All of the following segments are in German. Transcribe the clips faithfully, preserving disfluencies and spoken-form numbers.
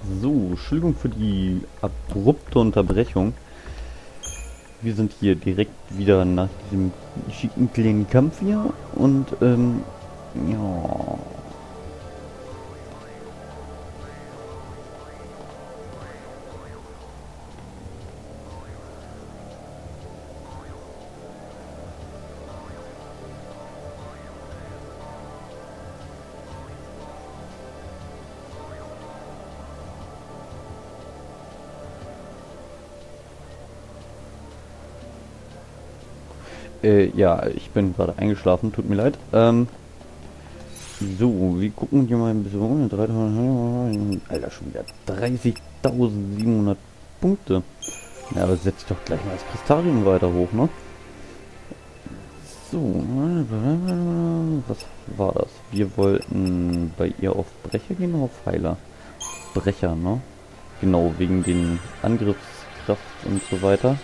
So, Entschuldigung für die abrupte Unterbrechung. Wir sind hier direkt wieder nach diesem schicken kleinen Kampf hier und ähm, ja. Äh, ja, ich bin gerade eingeschlafen, tut mir leid. Ähm, so, wir gucken hier mal ein bisschen. dreitausend, Alter, schon wieder dreißigtausendsiebenhundert Punkte. Ja, aber setz doch gleich mal das Kristallien weiter hoch, ne? So, was war das? Wir wollten bei ihr auf Brecher gehen oder auf Heiler? Brecher, ne? Genau, wegen den Angriffskraft und so weiter.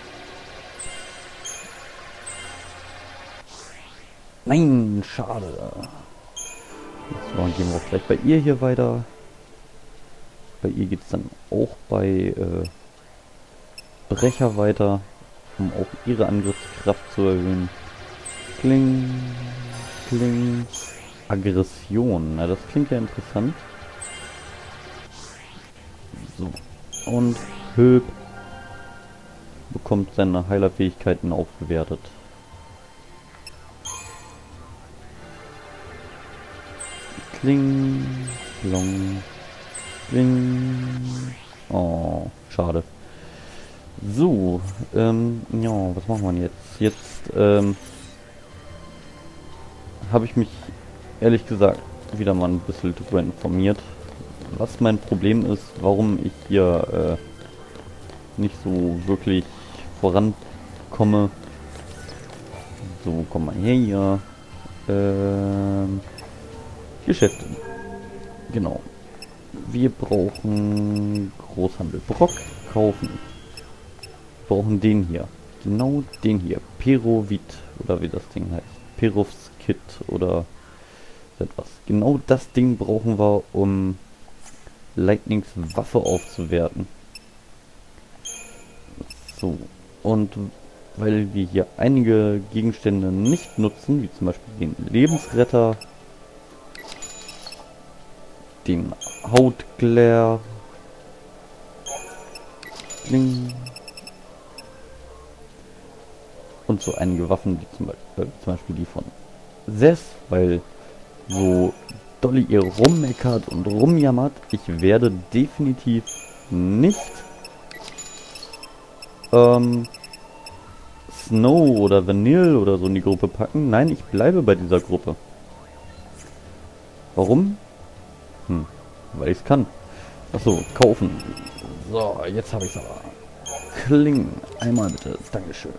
Nein, schade. So, dann gehen wir auch gleich bei ihr hier weiter. Bei ihr geht es dann auch bei äh, Brecher weiter, um auch ihre Angriffskraft zu erhöhen. Kling, kling. Aggression, na das klingt ja interessant. So, und Hülp bekommt seine Heilerfähigkeiten aufgewertet. Kling, klong, kling. Oh, schade. So, ähm, ja, was machen wir jetzt? Jetzt, ähm, habe ich mich ehrlich gesagt wieder mal ein bisschen darüber informiert, was mein Problem ist, warum ich hier äh, nicht so wirklich vorankomme. So, komm mal her hier. Ähm, Geschäfte. Genau. Wir brauchen Großhandel. Brock kaufen. Wir brauchen den hier. Genau den hier. Perovit. Oder wie das Ding heißt. Perovs Kit oder etwas. Genau das Ding brauchen wir, um Lightnings Waffe aufzuwerten. So. Und weil wir hier einige Gegenstände nicht nutzen, wie zum Beispiel den Lebensretter, den Hautglare, Kling, und so einige Waffen, wie zum Beispiel, äh, zum Beispiel die von Seth, weil so Dolly ihr rummeckert und rumjammert. Ich werde definitiv nicht ähm, Snow oder Vanille oder so in die Gruppe packen. Nein, ich bleibe bei dieser Gruppe. Warum? Hm, weil ich es kann. Achso, kaufen. So, jetzt habe ich es aber. Kling, einmal bitte. Dankeschön.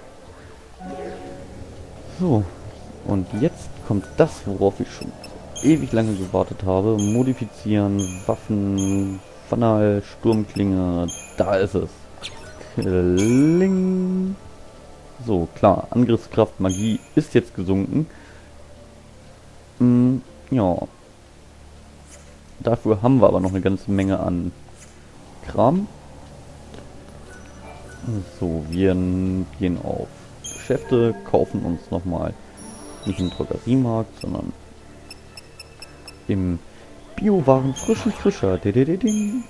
So, und jetzt kommt das, worauf ich schon ewig lange gewartet habe. Modifizieren, Waffen, Fanal, Sturmklinge, da ist es. Kling. So, klar, Angriffskraft, Magie ist jetzt gesunken. Hm, ja. Dafür haben wir aber noch eine ganze Menge an Kram. So, wir gehen auf Geschäfte, kaufen uns nochmal nicht im Drogeriemarkt, sondern im Biowaren frisch und frischer. Ding.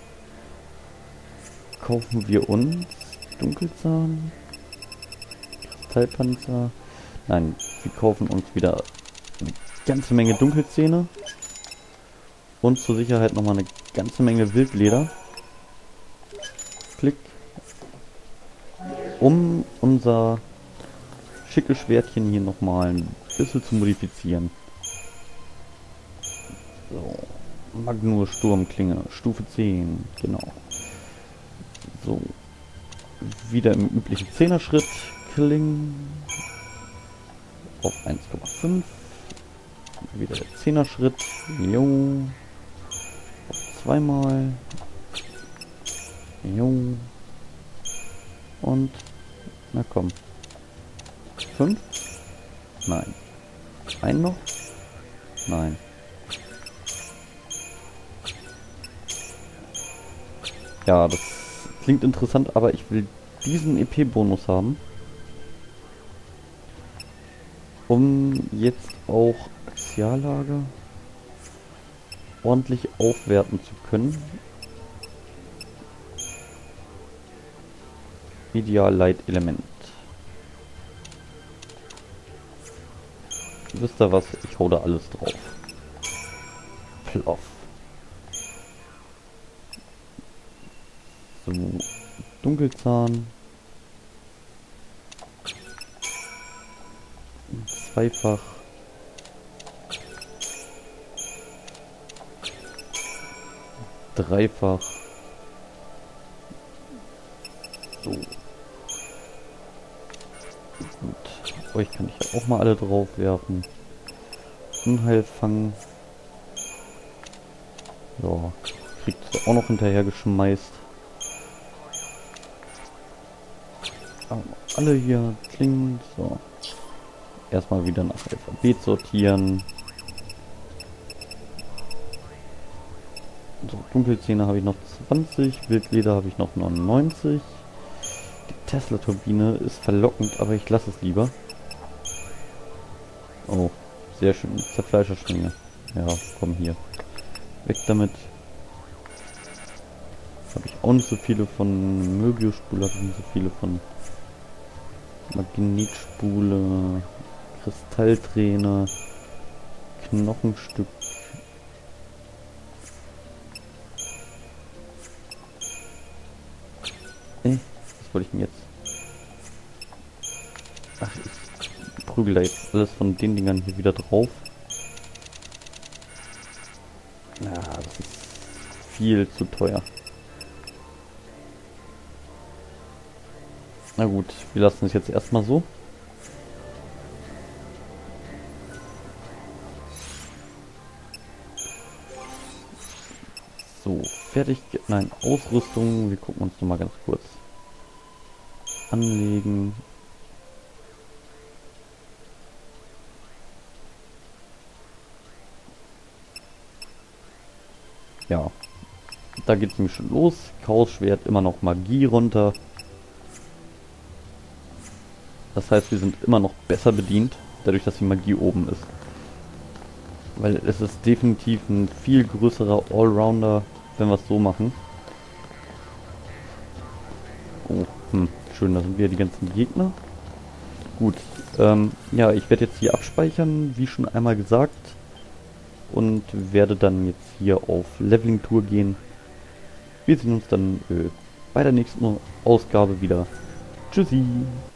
Kaufen wir uns Dunkelzahn, Kristallpanzer. Nein, wir kaufen uns wieder eine ganze Menge Dunkelzähne und zur Sicherheit nochmal eine ganze Menge Wildleder. Klick. Um unser schickes Schwertchen hier nochmal ein bisschen zu modifizieren. So. Magnur Sturmklinge, Stufe zehn, genau. So. Wieder im üblichen Zehner-Schritt. Kling. Auf eins Komma fünf. Wieder der Zehner-Schritt. Jo. Auf zweimal. Jo. Und. Na komm. fünf? Nein. Ein noch? Nein. Ja, das klingt interessant, aber ich will diesen E P-Bonus haben, um jetzt auch Axiallager ordentlich aufwerten zu können. Ideal-Leitelement. Wisst ihr was? Ich hau da alles drauf. Ploff. So. Dunkelzahn. Zweifach. Dreifach. So. Gut. Euch kann ich ja auch mal alle drauf werfen. Unheil fangen. Ja. Kriegt ihr auch noch hinterher geschmeißt. Aber alle hier klingen. So. Erstmal wieder nach Alphabet sortieren. So, Dunkelzähne habe ich noch zwanzig, Wildleder habe ich noch neunundneunzig. Die Tesla-Turbine ist verlockend, aber ich lasse es lieber. Oh, sehr schön. Zerfleischerschwinge. Ja, komm hier. Weg damit. Habe ich auch nicht so viele von Möbiusspule, habe ich nicht so viele von Magnetspule, Kristallträne, Knochenstück. Äh, was wollte ich denn jetzt? Ach, ich prügel da jetzt alles von den Dingern hier wieder drauf. Na, das ist viel zu teuer. Na gut, wir lassen es jetzt erstmal so. So, fertig. Nein, Ausrüstung. Wir gucken uns noch mal ganz kurz. Anlegen. Ja, da geht es nämlich schon los. Chaos-Schwert, immer noch Magie runter. Das heißt, wir sind immer noch besser bedient, dadurch, dass die Magie oben ist. Weil es ist definitiv ein viel größerer Allrounder, wenn wir es so machen. Oh, hm, schön, da sind wieder die ganzen Gegner. Gut, ähm, ja, ich werde jetzt hier abspeichern, wie schon einmal gesagt. Und werde dann jetzt hier auf Leveling-Tour gehen. Wir sehen uns dann äh, bei der nächsten Ausgabe wieder. Tschüssi!